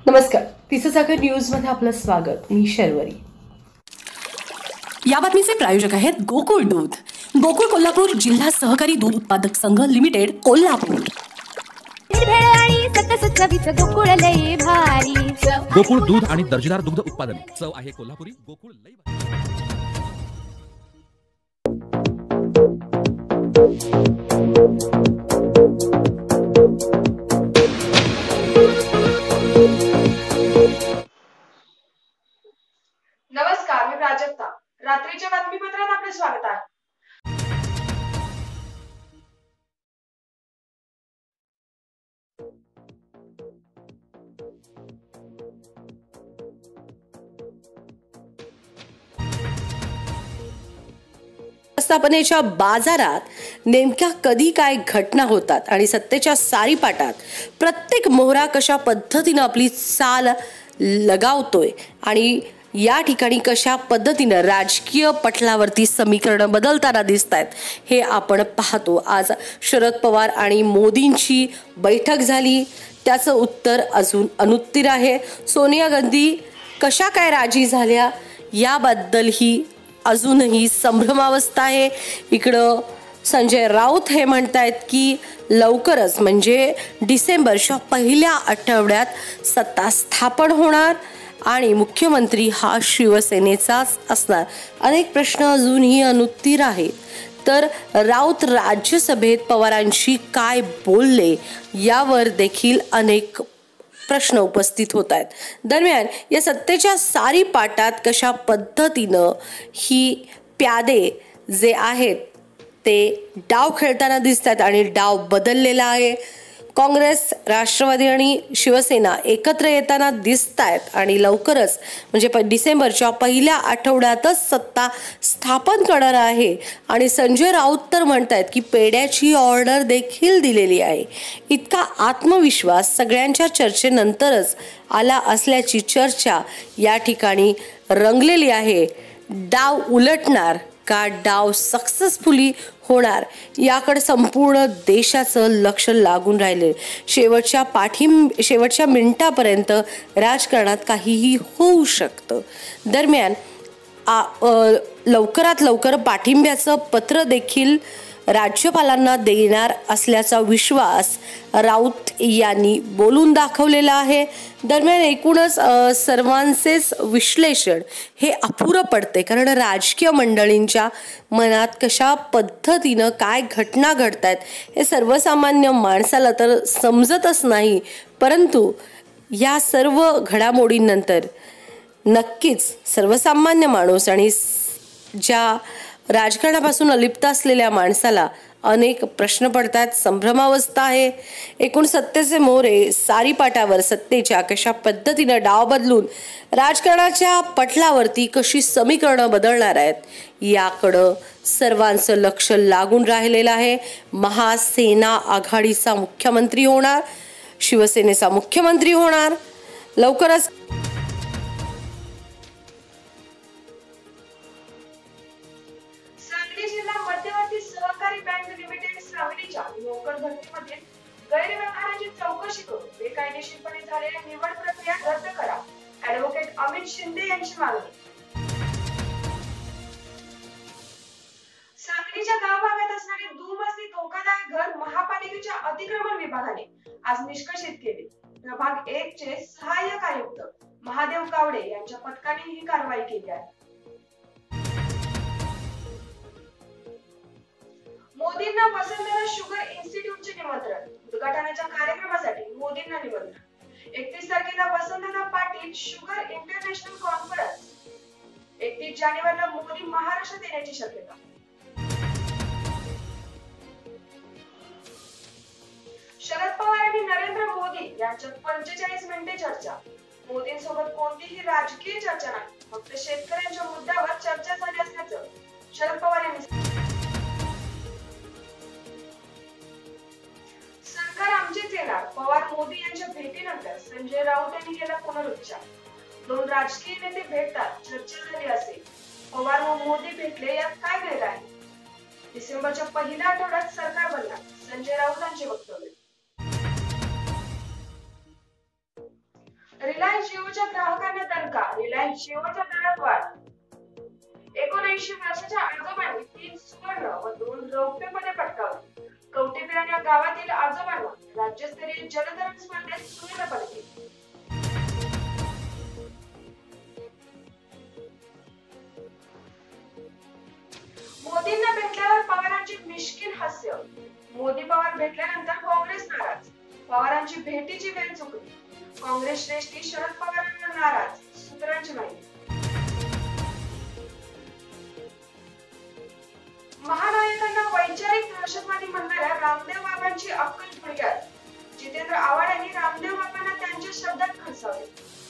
नमस्कार, तिचं सागर न्यूज मध्ये आपलं स्वागत. मी शर्वरी. या बातमीचे प्रायोजक आहेत गोकुळ दूध. गोकुळ कोल्हापूर जिल्हा सहकारी दूध उत्पादक संघ लिमिटेड कोल्हापूर. गोकुळ दूध आणि दर्जेदार दुग्ध उत्पादन. चव आहे कोल्हापुरी. गोकुळ लई नमस्कार, मी प्राजक्ता. रात्रीच्या बातमीपत्रात आपले स्वागत आहे. व्यवस्थापनेच्या बाजारात नेमक्या कधी काय घटना होतात आणि सत्तेच्या सारीपाटात प्रत्येक मोहरा कशा पद्धतीने आपली चाल लगावतोय आणि या ठिकाणी कशा पद्धतीने राजकीय पटलावरती समीकरण बदलताना दिसतात हे आपण पाहतो. आज शरद पवार आणि मोदींची बैठक झाली, त्याचं उत्तर अजून अनुत्तर आहे. सोनिया गांधी कशा काय राजी झाल्या याबद्दल ही अजूनही संभ्रमावस्था आहे. इकडं संजय राऊत हे म्हणतायत की लवकरच म्हणजे डिसेंबरच्या पहिल्या आठवड्यात सत्ता स्थापन होणार आणि मुख्यमंत्री हा शिवसेनेचाच असणार. अनेक प्रश्न अजूनही अनुत्तर आहेत. तर राऊत राज्यसभेत पवारांशी काय बोलले यावर देखील अनेक प्रश्न उपस्थित होत आहेत. दरम्यान या सत्तेच्या सारीपाटात कशा पद्धतीनं ही प्यादे जे आहेत ते डाव खेळताना दिसतात आणि डाव बदललेला आहे. काँग्रेस, राष्ट्रवादी आणि शिवसेना एकत्र येताना दिसत आहेत आणि लवकरच म्हणजे डिसेंबरच्या पहिल्या आठवड्यातच सत्ता स्थापन करणार आहे. आणि संजय राऊत तर म्हणतायत की पेड्याची ऑर्डर देखील दिलेली आहे. इतका आत्मविश्वास सगळ्यांच्या चर्चेनंतरच आला असल्याची चर्चा या ठिकाणी रंगलेली आहे. डाव उलटणार का डाव सक्सेसफुली होणार याकडे संपूर्ण देशाचं लक्ष लागून राहिले. शेवटच्या मिनिटापर्यंत राजकारणात काहीही होऊ शकतं. दरम्यान लवकरात लवकर पाठिंब्याचं पत्र देखील राज्यपालांना देणार असल्याचा विश्वास राऊत यांनी बोलून दाखवलेला आहे. दरम्यान एकूणच सर्वांचेच विश्लेषण हे अपुरं पडते, कारण राजकीय मंडळींच्या मनात कशा पद्धतीनं काय घटना घडतायत हे सर्वसामान्य माणसाला तर समजतच नाही. परंतु या सर्व घडामोडींनंतर नक्कीच सर्वसामान्य माणूस आणि ज्या राजकारणापासून अलिप्त असलेल्या माणसाला अनेक प्रश्न पडतात. संभ्रमावस्था आहे. एकूण सत्तेचे मोहरे सारीपाटावर सत्तेच्या कशा पद्धतीनं डाव बदलून राजकारणाच्या पटलावरती कशी समीकरणं बदलणार आहेत याकडं सर्वांचं लक्ष लागून राहिलेलं आहे. महासेना आघाडीचा मुख्यमंत्री होणार, शिवसेनेचा मुख्यमंत्री होणार. लवकरच सहकारी बँक लिमिटेड सांगलीच्या नोकर भरतीमध्ये गैरव्यवहाराची चौकशी करून बेकायदेशीरपणे झालेल्या निवड प्रक्रिया रद्द करा, ॲडव्होकेट अमित शिंदे यांची मागणी. सांगलीच्या गावभागात असणारे दुमजली धोकादायक घर महापालिकेच्या अतिक्रमण विभागाने आज निष्कासित केले. प्रभाग 1 चे सहाय्यक आयुक्त महादेव कावडे यांच्या पथकाने ही कारवाई केली आहे. मोदींना वसंधरा शुगर इन्स्टिट्यूटचे निमंत्रण. उद्घाटनाच्या कार्यक्रमासाठी मोदींना निमंत्रण. 31 तारखेला वसंधरा पाटील शुगर इंटरनॅशनल कॉन्फरन्स. 31 जानेवारीला मोदी महाराष्ट्रात येण्याची शक्यता. शरद पवार आणि नरेंद्र मोदी यांच्यात 45 मिनिटे चर्चा. मोदींसोबत कोणतीही राजकीय चर्चा नाही, फक्त शेतकऱ्यांच्या मुद्द्यावर चर्चा झाली असल्याचं शरद पवार यांनी. सरकार आमचेच येणार. पवार मोदी यांच्या भेटीनंतर संजय राऊत यांनी केला पुनरुच्चार. दोन राजकीय नेते भेटतात, चर्चा झाली असेल. पवार व मोदी भेटले यात काय वेगळं आहे? डिसेंबरच्या पहिल्या आठवड्यात सरकार बनणार, संजय राऊतांचे वक्तव्य. जिओच्या ग्राहकांना दणका, रिलायन्स जिओच्या दरात वाढ. 79 वर्षाच्या आजोबांनी 3 सुवर्ण व 2 रौप्य पदके पटकावली. कवठेपेरण या गावातील आजोबांना राज्यस्तरीय जलतरण स्पर्धेत सुवर्ण पदके. मोदींना भेटल्यावर पवारांची मिश्किल हास्य. मोदी पवार भेटल्यानंतर काँग्रेस नाराज. पवारांची भेटीची वेळ चुकली. काँग्रेस श्रेष्ठी शरद पवारांना नाराज. सूत्रांची माहिती. महानायकांना वैचारिक दहशतवादी म्हणणाऱ्या रामदेव बाबांची अक्कल थोडक्यात. जितेंद्र आव्हाड यांनी रामदेव बाबांना त्यांच्या शब्दात खडसावले.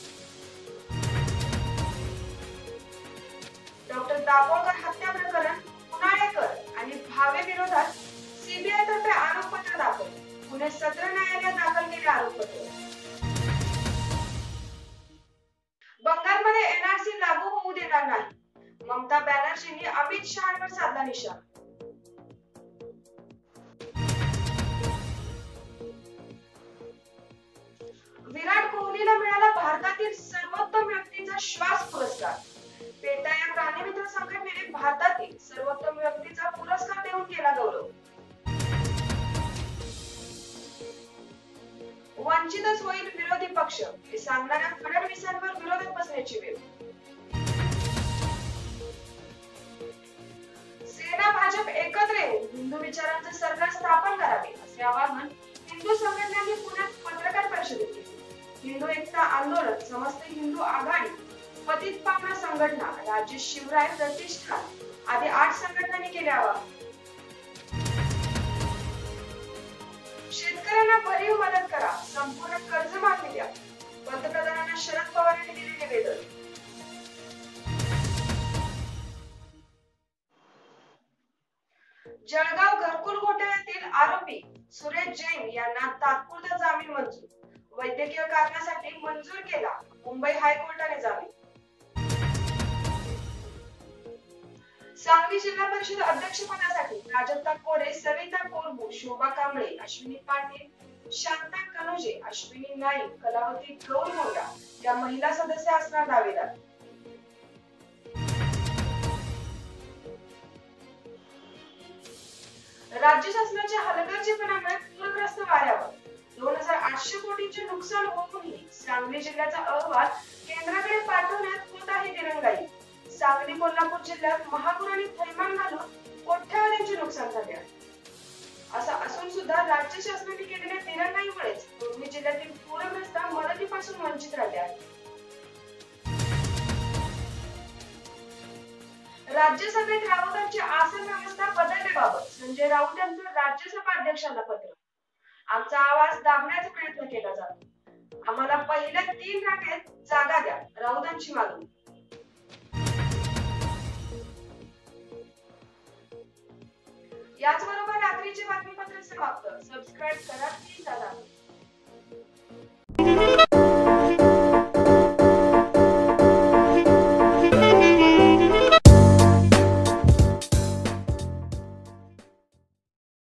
डॉक्टर दाभोळकर हत्या प्रकरण, पुनाळेकर आणि भावे विरोधात सीबीआय तर्फे आरोपपत्र दाखल. पुणे सत्र न्यायालयात दाखल केले आरोपपत्र. बंगालमध्ये एनआरसी लागू होऊ देणार नाही. ममता बॅनर्जींनी अमित शहांवर साधला निशाणा. विराट कोहलीला मिळाला भारतातील सर्वोत्तम व्यक्तीचा श्वास पुरस्कार. पेटा या प्राणीमित्र संघटनेने भारतातील सर्वोत्तम व्यक्तीचा पुरस्कार देऊन केला गौरव. वंचितच होईल विरोधी पक्ष हे सांगणाऱ्या फडणवीसांवर विरोधात बसण्याची वेळ. सेना भाजप एकत्र येऊन हिंदू विचारांचे सरकार स्थापन करावे असे आवाहन हिंदू संघटनांनी पुण्यात पत्रकार परिषदेत केले. हिंदू एकता आंदोलन, समस्त हिंदू आघाडी, पतित पावना संघटना, राज्य शिवराय प्रतिष्ठान आदी 8 संघटनांनी केले आवाहन. शेतकऱ्यांना भरीव मदत करा, संपूर्ण कर्जमाफी द्या. पंतप्रधानांना शरद पवारांनी दिले निवेदन. जळगाव घरकुल घोटाळ्यातील आरोपी सुरेश जैन यांना तात्पुरता जामीन मंजूर. वैद्यकीय कारणासाठी मंजूर केला मुंबई हायकोर्टाने जामीन. सांगली जिल्हा परिषद अध्यक्षपदासाठी प्राजक्ता कोरे, सविता कोरबू, शोभा कांबळे, अश्विनी पाटील, शांता कनोजे, अश्विनी नाईक, कलावती गौरमोंडा या महिला सदस्य असणार दावेदार. राज्य शासनाच्या हलगर्जीपणामुळे पूरग्रस्त वाऱ्यावर 2800 कोटींचे नुकसान होऊनही सांगली जिल्ह्याचा अहवाल केंद्राकडे पाठवण्यात होत आहे दिरंगाई. सांगली कोल्हापूर जिल्ह्यात महापूर आणि थैमान घालून कोट्यावधींचे नुकसान झाले आहे. असं असून सुद्धा राज्य शासनाने केलेल्या दिरंगाईमुळेच दोन्ही जिल्ह्यातील पूरग्रस्त मदतीपासून वंचित राहिले आहेत. राज्यसभेत राऊतांची आसन व्यवस्था बदलण्याबाबत संजय राऊत यांचं राज्यसभा अध्यक्षांना पत्र. आमचा आवाज दाबण्याचा प्रयत्न केला जातो. आम्हाला पहिल्या 3 रांगेत जागा द्या, राऊतांची मागणी. याचबरोबर रात्रीचे बातमीपत्र समाप्त. सबस्क्राईब करा.